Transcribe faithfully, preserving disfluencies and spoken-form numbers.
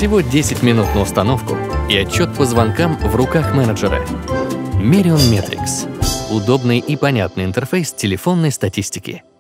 Всего десять минут на установку и отчет по звонкам в руках менеджера. Merion Metrics – удобный и понятный интерфейс телефонной статистики.